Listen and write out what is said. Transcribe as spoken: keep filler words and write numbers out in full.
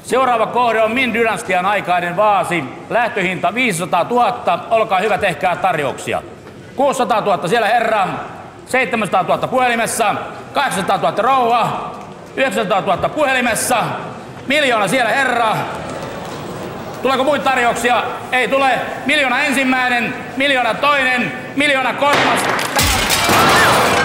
Seuraava kohde on Min dynastian aikainen vaasi. Lähtöhinta viisisataatuhatta. Olkaa hyvä, tehkää tarjouksia. kuusisataatuhatta siellä herra. seitsemänsataatuhatta puhelimessa. kahdeksansataatuhatta rouva. yhdeksänsataatuhatta puhelimessa. Miljoona siellä herra. Tuleeko muita tarjouksia? Ei tule. Miljoona ensimmäinen, miljoona toinen, miljoona kolmas.